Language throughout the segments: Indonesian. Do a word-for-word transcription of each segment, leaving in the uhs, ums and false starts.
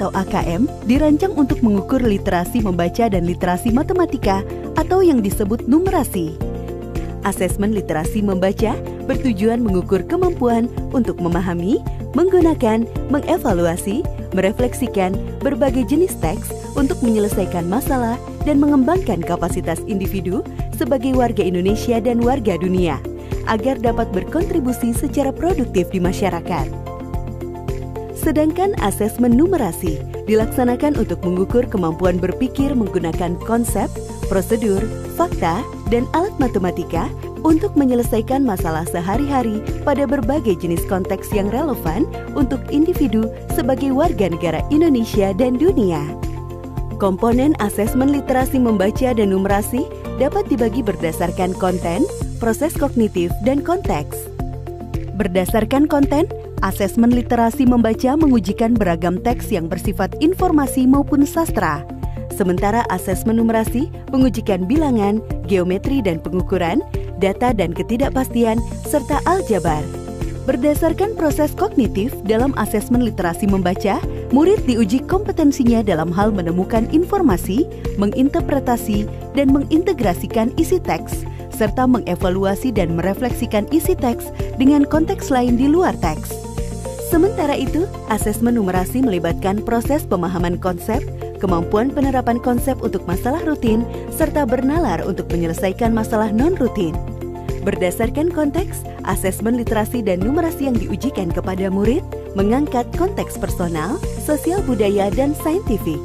atau A K M dirancang untuk mengukur literasi membaca dan literasi matematika atau yang disebut numerasi. Asesmen literasi membaca bertujuan mengukur kemampuan untuk memahami, menggunakan, mengevaluasi, merefleksikan berbagai jenis teks untuk menyelesaikan masalah dan mengembangkan kapasitas individu sebagai warga Indonesia dan warga dunia, agar dapat berkontribusi secara produktif di masyarakat. Sedangkan asesmen numerasi dilaksanakan untuk mengukur kemampuan berpikir menggunakan konsep, prosedur, fakta, dan alat matematika untuk menyelesaikan masalah sehari-hari pada berbagai jenis konteks yang relevan untuk individu sebagai warga negara Indonesia dan dunia. Komponen asesmen literasi membaca dan numerasi dapat dibagi berdasarkan konten, proses kognitif, dan konteks. Berdasarkan konten, asesmen literasi membaca mengujikan beragam teks yang bersifat informasi maupun sastra. Sementara asesmen numerasi mengujikan bilangan, geometri dan pengukuran, data dan ketidakpastian, serta aljabar. Berdasarkan proses kognitif dalam asesmen literasi membaca, murid diuji kompetensinya dalam hal menemukan informasi, menginterpretasi, dan mengintegrasikan isi teks, serta mengevaluasi dan merefleksikan isi teks dengan konteks lain di luar teks. Sementara itu, asesmen numerasi melibatkan proses pemahaman konsep, kemampuan penerapan konsep untuk masalah rutin, serta bernalar untuk menyelesaikan masalah non-rutin. Berdasarkan konteks, asesmen literasi dan numerasi yang diujikan kepada murid mengangkat konteks personal, sosial budaya, dan saintifik.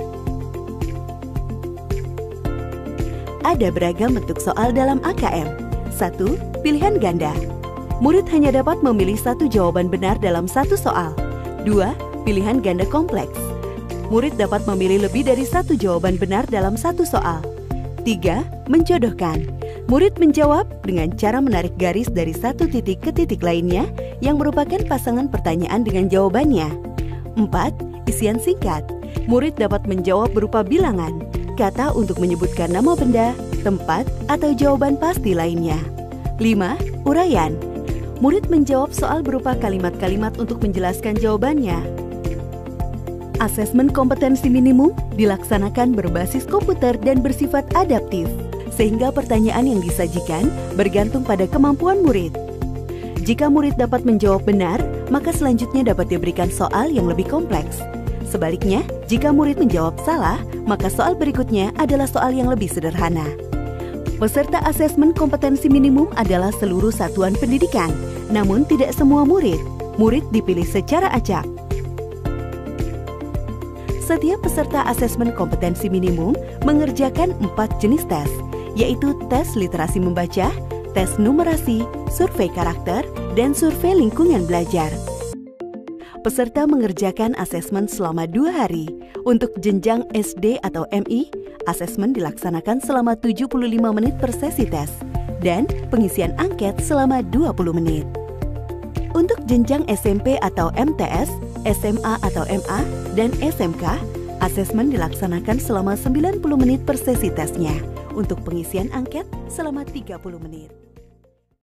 Ada beragam bentuk soal dalam A K M. satu. Pilihan ganda. Murid hanya dapat memilih satu jawaban benar dalam satu soal. dua. Pilihan ganda kompleks. Murid dapat memilih lebih dari satu jawaban benar dalam satu soal. tiga. Menjodohkan. Murid menjawab dengan cara menarik garis dari satu titik ke titik lainnya yang merupakan pasangan pertanyaan dengan jawabannya. empat. Isian singkat. Murid dapat menjawab berupa bilangan, kata untuk menyebutkan nama benda, tempat, atau jawaban pasti lainnya. lima. Uraian. Murid menjawab soal berupa kalimat-kalimat untuk menjelaskan jawabannya. Asesmen kompetensi minimum dilaksanakan berbasis komputer dan bersifat adaptif, sehingga pertanyaan yang disajikan bergantung pada kemampuan murid. Jika murid dapat menjawab benar, maka selanjutnya dapat diberikan soal yang lebih kompleks. Sebaliknya, jika murid menjawab salah, maka soal berikutnya adalah soal yang lebih sederhana. Peserta asesmen kompetensi minimum adalah seluruh satuan pendidikan, namun tidak semua murid. Murid dipilih secara acak. Setiap peserta asesmen kompetensi minimum mengerjakan empat jenis tes, yaitu tes literasi membaca, tes numerasi, survei karakter, dan survei lingkungan belajar. Peserta mengerjakan asesmen selama dua hari. Untuk jenjang S D atau M I, asesmen dilaksanakan selama tujuh puluh lima menit per sesi tes, dan pengisian angket selama dua puluh menit. Untuk jenjang S M P atau M T S, S M A atau M A, dan S M K, asesmen dilaksanakan selama sembilan puluh menit per sesi tesnya. Untuk pengisian angket selama tiga puluh menit.